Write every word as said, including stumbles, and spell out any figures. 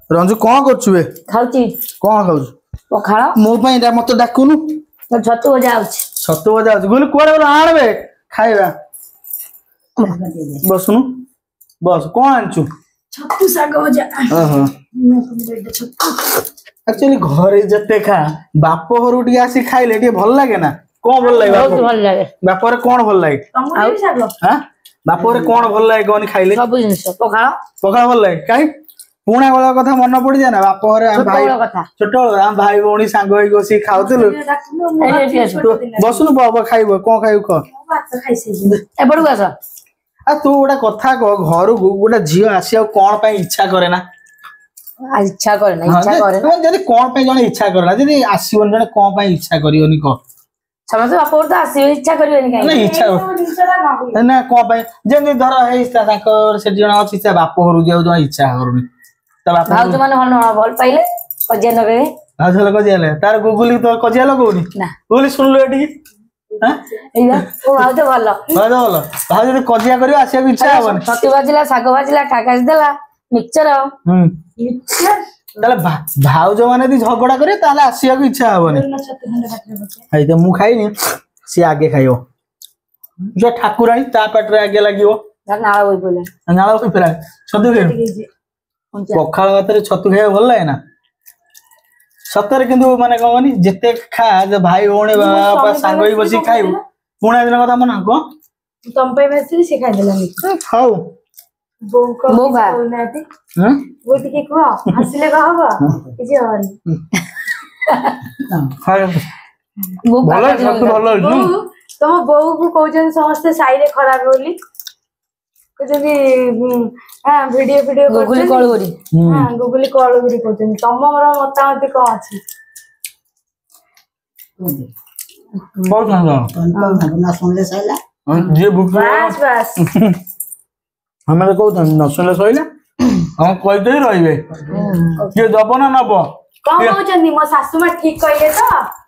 रंजू कौन करछु बे खाउची कौन खाउछु पखाळ मो पई रा मत डाकुनु तो छतु बजा आउछ छतु बजा आउछ गोली कोड़े बोला आणबे खाइबा बसनु बस कौन आनछु छतु साग बजा ओहो एक्चुअली घरे जते खा बाप घरु टी आसी खाइले टी भल लागे ना कौन भल लागे बहुत भल लागे बाप रे कौन भल लागे तमु साग हां बाप रे कौन भल लागे कोन खाइले सब जिंस पखाळ पखाळ भल लागे काई पुणा वाला कथा मन पड़ी जाए ना बाप घरे हम भाई छोट हम भाई भौणी सांग होई गोसी खाउतलु बसनु बाबा खाइबो कोन खाइबो क भात खाइसे ए बडु आस आ तू गोटा कथा कह घर गोटा झियो आसी कौन पे इच्छा करे ना इच्छा करे ना इच्छा करे ना जदी कौन पे जने इच्छा करे ना जदी आसीवन जने कौन पे इच्छा करियोनी क समझ बाप तो आसी इच्छा करियोनी काई ना इच्छा ना कौन पे जदी धर हे इच्छा ताकर से जण अछि से बाप घरु जाउ जो इच्छा करूनी त बाप भाउ जो माने हन भल पाइले कजिया नगे आ झल कजिया ले तार गुगली तो कजिया लगौनी ना गुगली सुनलो एटी हां एया ओ भाउ तो भलो भाउ तो भलो भाउ जदी कजिया करियो आसी इच्छा हबन छतु बाजिला साग बाजिला टाकास देला मिक्सचर हम मिक्सचर ताले भाउज माने दी झगड़ा करे ताले आसिया को इच्छा हबनी हाय त मु खाइनी से आगे खाइयो जो ठाकुरानी ता पेटरे आगे लागियो नाळ होई पले नाळ होई पले छतु खाइ पखाल भातरे छतु खाइ भल लागे ना सତରେ किंतु माने कहनी जेते खा जे भाई ओणे बापा सांग होई बसी खाइबो पुणा दिन कथा मन को तम पे बेसी से खाइ देला खाऊ बोको बोबा हां वो टिके को हसले का हबा किछि हबनी हाय वो भलो छतु भलो तम बोउ को कहजन समस्त साई रे खराब होली जदी हां वीडियो वीडियो गूगल कॉल करी हां गूगल कॉल करी कहजन तम मोर मतामत को अछि बहुत ना ना सुनले सैला जे बुक बस बस हमें को न सुनले सैला हम कहि दे रहिबे के दबो ना नबो कौन कहजन मो सासु मा ठीक कइले तो